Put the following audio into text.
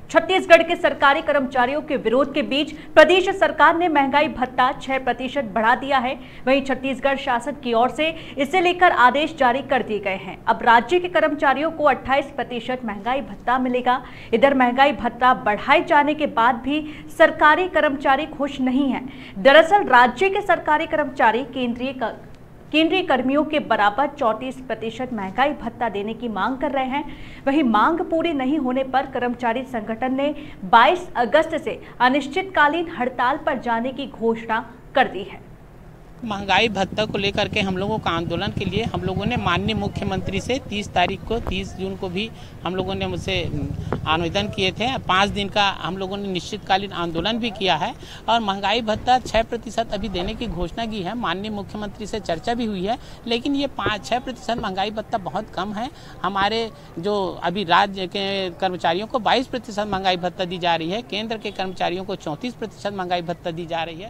छत्तीसगढ़ के सरकारी कर्मचारियों के विरोध के बीच प्रदेश सरकार ने महंगाई भत्ता 6% बढ़ा दिया है। वहीं छत्तीसगढ़ शासन की ओर से इसे लेकर आदेश जारी कर दिए गए हैं। अब राज्य के कर्मचारियों को 28% महंगाई भत्ता मिलेगा। इधर महंगाई भत्ता बढ़ाए जाने के बाद भी सरकारी कर्मचारी खुश नहीं हैं। दरअसल राज्य के सरकारी कर्मचारी केंद्रीय कर्मियों के बराबर 34% महंगाई भत्ता देने की मांग कर रहे हैं। वहीं मांग पूरी नहीं होने पर कर्मचारी संगठन ने 22 अगस्त से अनिश्चितकालीन हड़ताल पर जाने की घोषणा कर दी है। महंगाई भत्ता को लेकर के हम लोगों का आंदोलन के लिए हम लोगों ने माननीय मुख्यमंत्री से 30 जून को भी हम लोगों ने मुझसे आवेदन किए थे। 5 दिन का हम लोगों ने निश्चितकालीन आंदोलन भी किया है और महंगाई भत्ता 6% अभी देने की घोषणा की है। माननीय मुख्यमंत्री से चर्चा भी हुई है, लेकिन ये 5-6% महंगाई भत्ता बहुत कम है। हमारे जो अभी राज्य के कर्मचारियों को 22% महंगाई भत्ता दी जा रही है, केंद्र के कर्मचारियों को 34% महंगाई भत्ता दी जा रही है।